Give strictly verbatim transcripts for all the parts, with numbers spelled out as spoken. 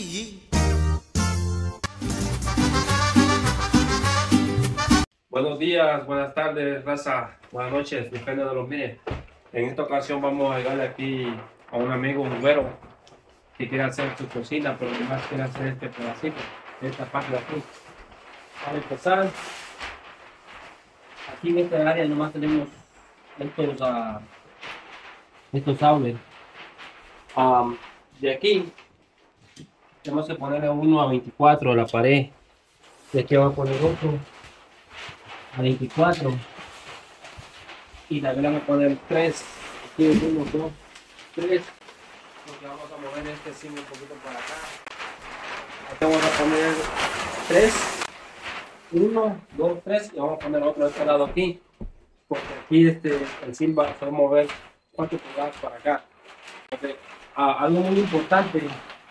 allí. Buenos días, buenas tardes, raza, buenas noches, depende de los mires. En esta ocasión vamos a llegarle aquí a un amigo, un güero, que quiere hacer su cocina, pero además quiere hacer este pedacito, esta parte de aquí. Para empezar, aquí en esta área nomás tenemos estos, uh, estos outlets. Um, de aquí tenemos que ponerle uno a veinticuatro a la pared. De aquí vamos a poner otro a veinticuatro y también vamos a poner tres. Aquí uno, dos, tres, porque vamos a mover este zinc un poquito para acá. Aquí vamos a poner tres, uno, dos, tres, y vamos a poner otro de este lado aquí, porque aquí este, el zinc va a mover cuatro pulgadas para acá. Okay. Ah, algo muy importante,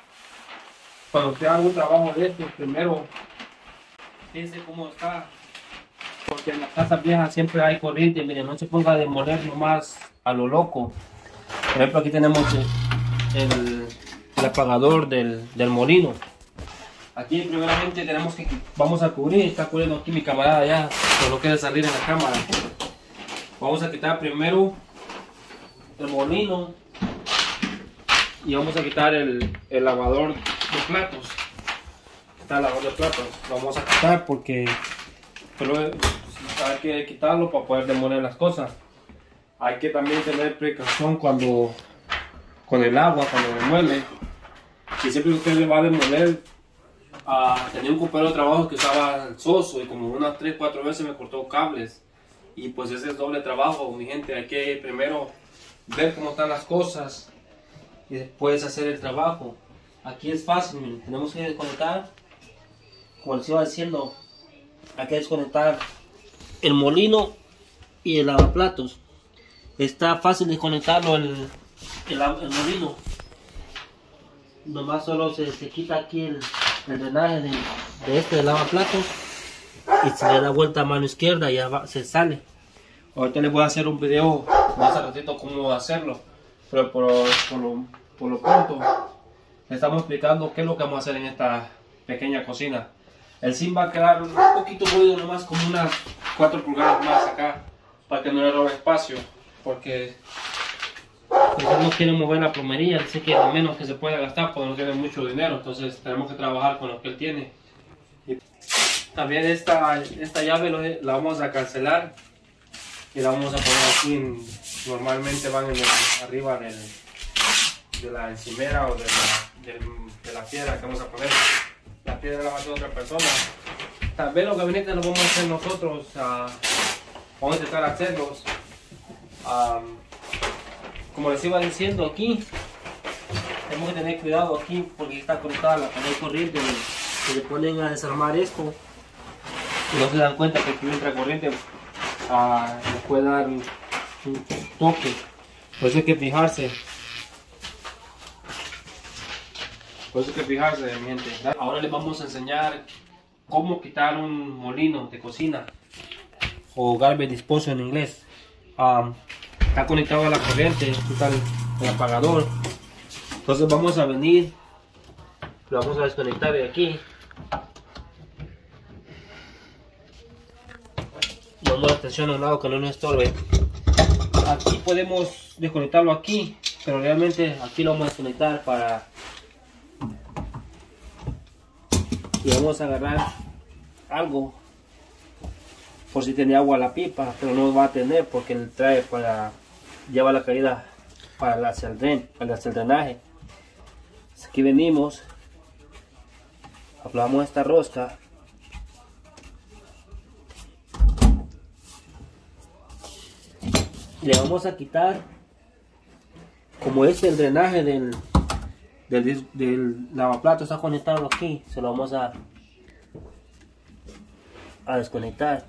cuando usted haga un trabajo de esto, primero piense cómo está, porque en las casas viejas siempre hay corriente. Miren, no se ponga a demoler nomás a lo loco. Por ejemplo, aquí tenemos el, el, el apagador del, del molino. Aquí primeramente tenemos que, vamos a cubrir, está cubriendo aquí mi camarada ya, pero no quiere salir en la cámara. Vamos a quitar primero el molino y vamos a quitar el, el lavador de platos. Está el lavador de platos, lo vamos a quitar porque pero hay que quitarlo para poder demoler las cosas. Hay que también tener precaución cuando con el agua, cuando demuele. Y siempre que usted le va a demoler, uh, tenía un compañero de trabajo que usaba el soso y como unas tres cuatro veces me cortó cables. Y pues ese es doble trabajo, mi gente. Hay que primero ver cómo están las cosas y después hacer el trabajo. Aquí es fácil, miren. Tenemos que desconectar, como les iba diciendo, hay que desconectar el molino y el lavaplatos. Está fácil desconectarlo el, el, el molino. Nomás solo se, se quita aquí el, el drenaje de, de este de lavaplatos y se le da vuelta a mano izquierda y ya va, se sale. Ahorita les voy a hacer un video más al ratito cómo hacerlo, pero por, por, lo, por lo pronto les estamos explicando qué es lo que vamos a hacer en esta pequeña cocina. El zinc va a quedar un poquito ruido, nomás como unas cuatro pulgadas más acá, para que no le robe espacio, porque pues él no quiere mover la plomería, dice que lo menos que se pueda gastar porque no tiene mucho dinero, entonces tenemos que trabajar con lo que él tiene. Y también esta, esta llave lo, la vamos a cancelar y la vamos a poner aquí, en, normalmente van en el, arriba del, de la encimera o de la, de, de la piedra que vamos a poner. La piedra la va a hacer otra persona. También los gabinetes los vamos a hacer nosotros. Uh, vamos a intentar hacerlos. Um, como les iba diciendo, aquí tenemos que tener cuidado aquí porque está conectada la pared corriente. Si le ponen a desarmar esto y no se dan cuenta que aquí entra corriente, uh, les puede dar un, un toque. Por eso hay que fijarse. Por eso hay que fijarse, mi gente. Ahora les vamos a enseñar cómo quitar un molino de cocina o garbage disposal en inglés. Um, está conectado a la corriente, aquí está el, el apagador. Entonces vamos a venir, lo vamos a desconectar de aquí. Vamos a la extensión a un lado que no nos estorbe. Aquí podemos desconectarlo aquí, pero realmente aquí lo vamos a desconectar para... Y vamos a agarrar algo por si tiene agua la pipa, pero no va a tener porque él trae para lleva la caída para hacia el dren, para hacia el drenaje. Aquí venimos, aflamos esta rosca y le vamos a quitar, como es el drenaje del Del, del lavaplato está conectado aquí, se lo vamos a, a desconectar.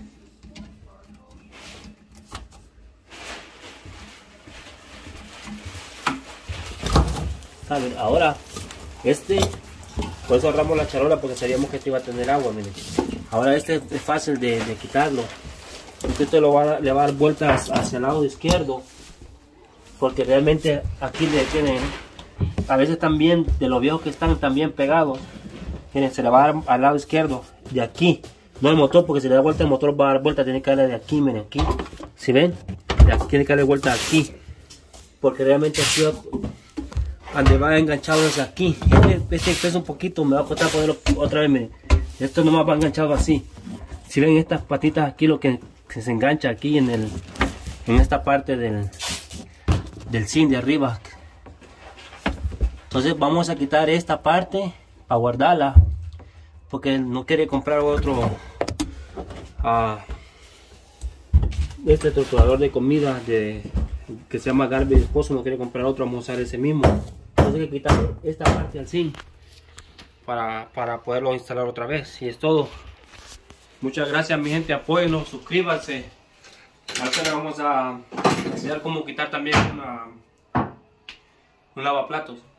¿Saben? Ahora este, por eso ahorramos la charola porque sabíamos que este iba a tener agua. Miren. Ahora este es fácil de, de quitarlo. Usted lo va a, le va a dar vueltas hacia el lado izquierdo porque realmente aquí le tienen a veces también, de los viejos que están también pegados, miren, se le va a dar al lado izquierdo, de aquí, no el motor, porque si le da vuelta el motor va a dar vuelta, tiene que darle de aquí, miren, aquí, ¿si ven? De aquí, tiene que darle vuelta aquí, porque realmente aquí, donde va enganchado es aquí. Este, este pesa un poquito, me va a costar ponerlo otra vez, miren, esto nomás va enganchado así. Si ven estas patitas aquí, lo que, que se engancha aquí en el, en esta parte del, del zinc de arriba. Entonces vamos a quitar esta parte para guardarla, porque no quiere comprar otro uh, este torturador de comida de, que se llama Garbage Disposal, no quiere comprar otro, vamos a usar ese mismo. Entonces hay que quitar esta parte al zinc para, para poderlo instalar otra vez, y es todo. Muchas gracias mi gente, apóyennos, suscríbanse. Ahora le vamos a enseñar cómo quitar también una, un lavaplatos.